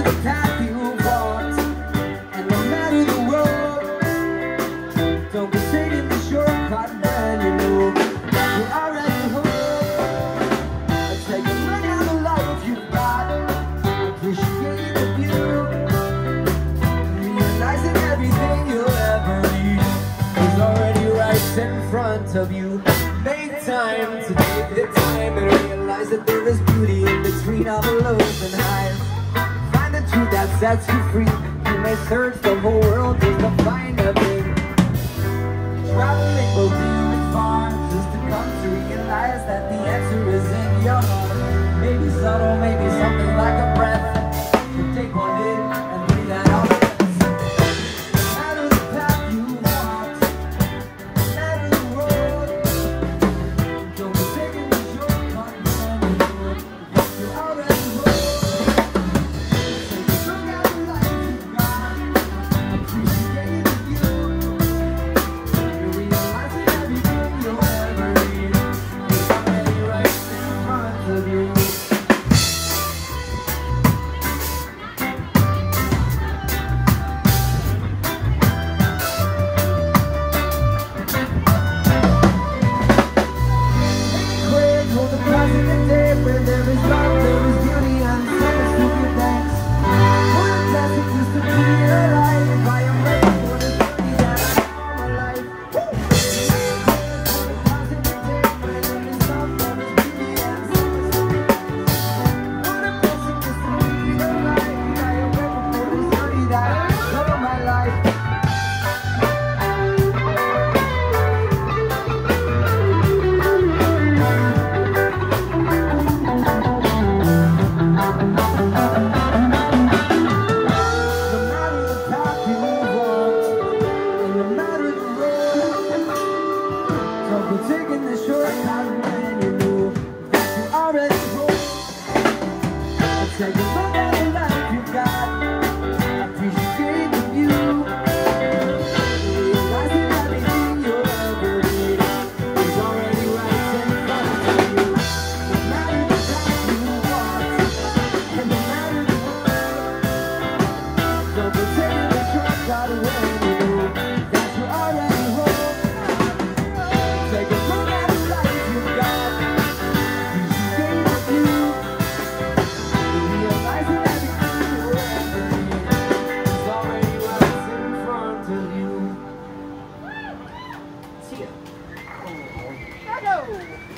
the path you walked, and no matter the road, don't be taking the shortcut when you know that you're already home. Take a look at the life you've got, appreciate the view, realizing everything you'll ever need is already right in front of you. Make time to take the time and realize that there is beauty in between all the lows and highs. Find the truth that sets you free. You may search the whole world just to find a thing. Traveling will be far just to come to realize that the answer is in your heart. Maybe subtle, maybe something like a breath. You take one in and breathe that out. Taking the shortcut when you know that you already home. Take a look at